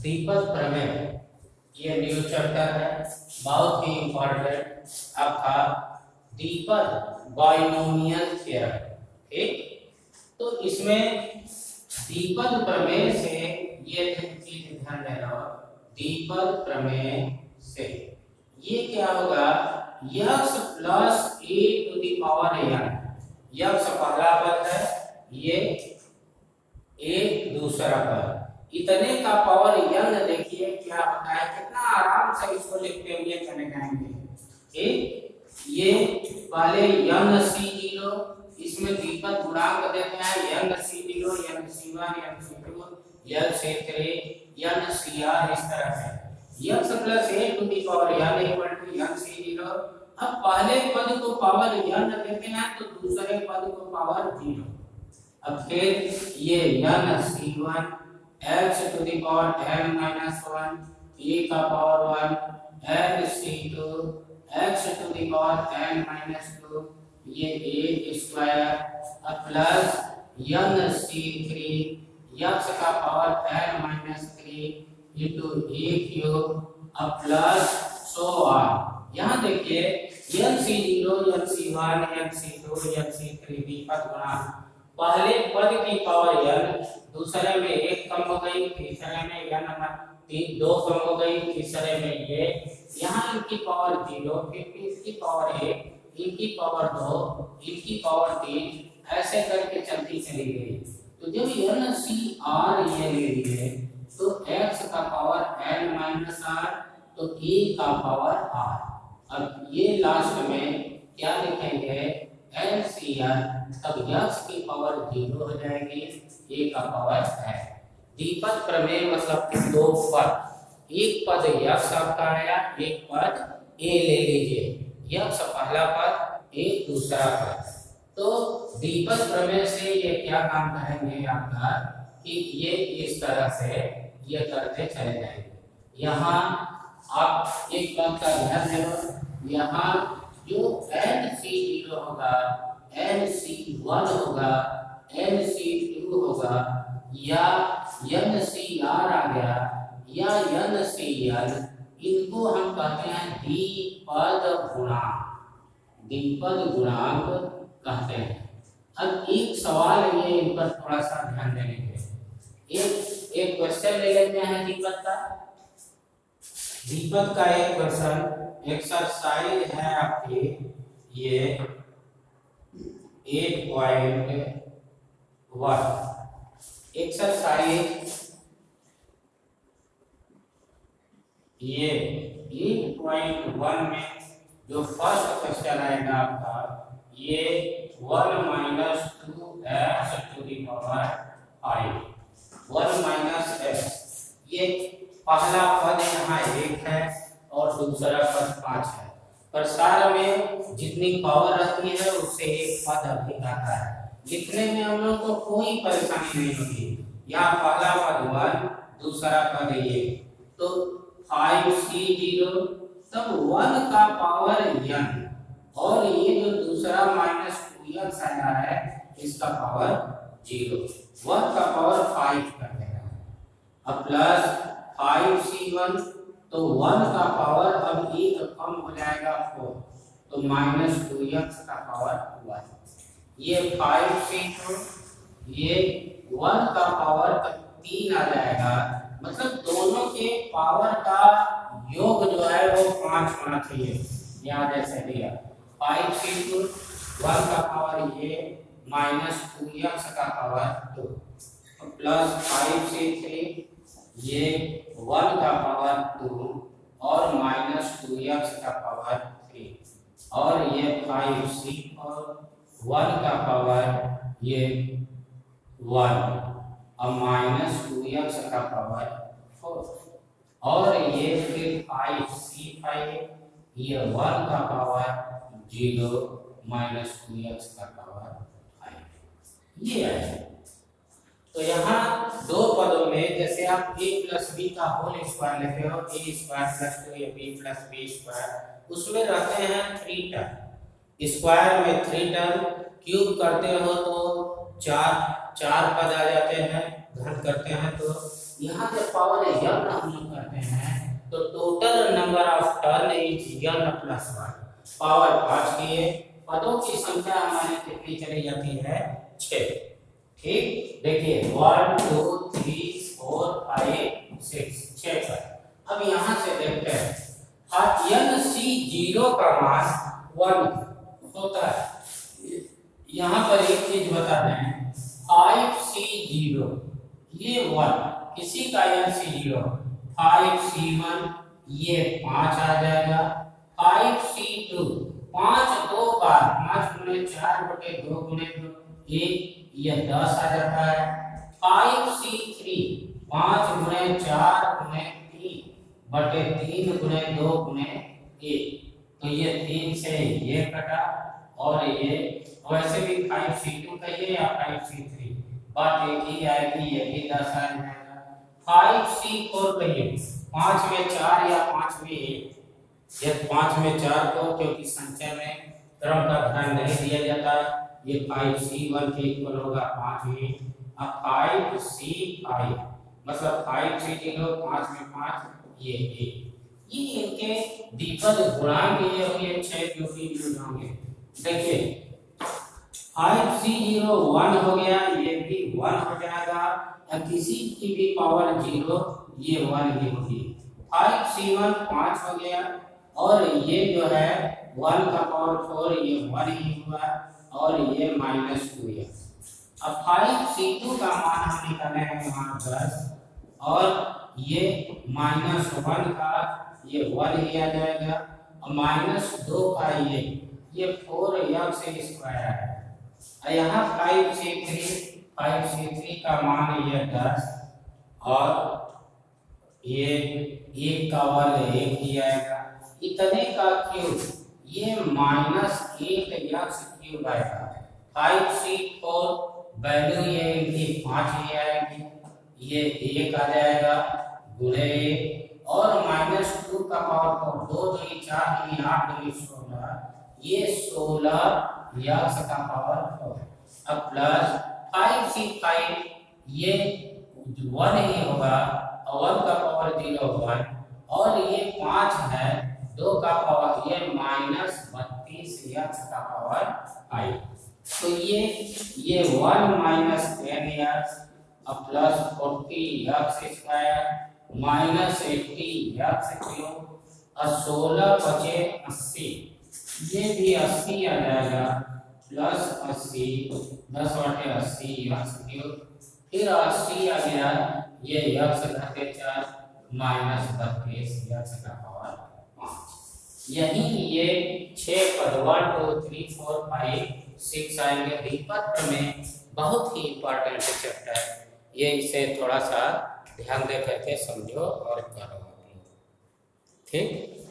द्विपद प्रमेय ये new chapter है, बहुत ही इंपॉर्टेंट आपका द्विपद बाइनोमियल थ्योरम। ठीक, तो इसमें द्विपद प्रमेय से ये चीज ध्यान देना, द्विपद प्रमेय से ये क्या होगा, x plus a to the power n, x पहला पद है, ये ए दूसरा पद, इतने का पावर n देखिए क्या होता है, कितना आराम से इसको लिखते हुए चले जाएंगे। ठीक, ये पहले n c0, इसमें द्विपद गुणांक देते हैं n c0, n c1, n c2, n c3, n cr, इस तरह से x plus a to the power n equal to n c0। अब पहले पद को पावर n देते हैं तो दूसरे पद को पावर 0। अब फिर ये n c1 x to the power n minus 1 e का power 1 n c2 x to the power n minus 2 ये a स्क्वायर, अब प्लस n c3 x का power n minus 3 into a cube, अब plus so on. यहाँ देखिए n c0, n c1, n c2, n c3 द्विपद गुणांक, पहले पद की पावर n, दूसरे में एक कम हो गई, तीसरे में n दो कम हो गई, तीसरे में ये, यहाँ इनकी पावर 0, फिर इसकी पावर 1, इनकी पावर 2, इनकी पावर 3, ऐसे करके चलती चली गई। तो जब n c r ये ले लिए तो x का पावर n माइनस r, तो a का पावर r। अब ये लास्ट में क्या लिखेंगे, LCR, तब x की पावर 0 हो जाएगी, a का पावर है। द्विपद प्रमेय मतलब कि दो पद, एक पद x आपका आया, एक पद a ले लीजिए, x पहला पद, a दूसरा पद। तो द्विपद प्रमेय से ये क्या काम करेंगे आपका, कि ये इस तरह से ये करते चले जाएंगे। यहाँ आप एक बात का ध्यान देना, यहाँ जो NC0 होगा, NC1 होगा, NC2 होगा, या NCR आ गया, या NCL, इनको हम कहते हैं द्विपद गुणांक, द्विपद गुणांक कहते हैं। अब एक सवाल ये इन पर थोड़ा सा ध्यान देने के, एक क्वेश्चन ले लेते हैं द्विपद का। द्विपद का एक क्वेश्चन एक्सरसाइज है आपकी, ये 8.1 एक्सरसाइज, ये 8.1 में जो फर्स्ट क्वेश्चन आएगा आपका, ये 1 minus 2x to the power 5, 1 minus x, ये पहला पद यहाँ 1 है और दूसरा पद 5 है, पर सारा में जितनी पावर रहती है उससे एक पद अधिक आता है। लिखने में हम लोग को कोई परेशानी नहीं होगी, यहाँ पहला पद 1, दूसरा पद ये, तो 5c0, तब 1 का पावर n, और ये जो दूसरा माइनस 2x आया है इसका पावर 0, 1 का पावर 5 कर देगा। अब प्लस 5c1, तो 1 का पावर अब 1 कम हो जाएगा 4, तो माइनस 2x का पावर 1, ये 5c2, ये 1 का पावर 3 आ जाएगा, मतलब दोनों के पावर का योग जो है वो 5 होना चाहिए। यहाँ जैसे दिया 5c2, 1 का पावर ये, माइनस 2x का पावर 2, प्लस 5c3, ये 1 का पावर 2 और माइनस 2x का पावर 3, और ये 5c और 1 का पावर ये 1 और माइनस 2x का पावर 4, और ये फिर 5c5, ये 1 का पावर 0 माइनस 2x का पावर 5, ये है। तो यहाँ दो पदों में जैसे आप a प्लस बी का होल स्क्वायर लेते हो, a square plus 2ab plus b square, उसमें रहते हैं 3 टर्म, स्क्वायर में 3 टर्म, क्यूब करते हो तो 4 पद आ जाते हैं, घन करते हैं तो यहाँ जब पावर n +1 पावर 5 किए, पदों की संख्या हमारी कितनी चली जाती है 6। ठीक, देखिए 1 2 3 4 5 6 6 पर। अब यहाँ से देखते हैं NC0 का मान 1 होता है। यहाँ पर एक चीज बता दें, 5C0 ये 1, इसी का NC0 5C1 ये 5 आ जाएगा, 5C2 5 दो बार 5 गुणे 4 बटे 2 गुणे 2 1 ये 10 आ जाता है। 5C3 5 गुणे 4 गुणे 3 बटे 3 गुणे 2 गुणे 1, तो ये 3 से ये कटा और ये वैसे भी 5C2 कहिए या 5C3 बात एक ही आएगी, ये भी 10 आ जाएगा। 5C4 कहिए, 5 में 4 या 5 में 1, ये 5 में 4 को क्योंकि संख्या में क्रम का ध्यान नहीं दिया जाता, ये 5C1 के इक्वल होगा 5 ही। अब 5C5 मतलब 5C0 5 में 5 ये 1, ये इनके द्विपद गुणांक ये होंगे 6 क्योंकि यूज होंगे। देखिए 5C0 1 हो गया, ये भी 1 हो जाएगा, और किसी की भी पावर 0 ये 1 ही होगी। 5C1 5 हो गया और ये जो है 1 का पावर 4 ये 1 ही हुआ और ये -2 है। अब 5C2 का मान हम निकाले हैं यहाँ 10 और ये -1 का ये 1 ही आ जाएगा और -2 का ये 4x² है। यहाँ 5C3 का मान ये 10 और ये 1 का वर्ग 1 ही आएगा, इतने का क्यूब ये -1x³ आएगा। 5C4 वैल्यू ये इनकी 5 ही आएगी, ये 1 आ जाएगा गुणे 1 और -2 का पावर 2 2 4 2 8 2 16 ये 16x का पावर 4। अब प्लस 5C5 ये 1 ही होगा और 1 का पावर 0 1 और ये 5 है 2 का पावर ये -32x का पावर 5, तो ये 1 -10x अब प्लस 40x² -80x³ और 16 बचे 80, ये भी 80 आ जाएगा प्लस 80 10/80x³, फिर 80 आ गया ये x घटे 4 -32x का पावर 5। यही ये 6 पद 1 2 3 4 5 6 आएंगे। द्विपद में बहुत ही इंपॉर्टेंट चैप्टर, ये इसे थोड़ा सा ध्यान दे करके समझो और करो। ठीक।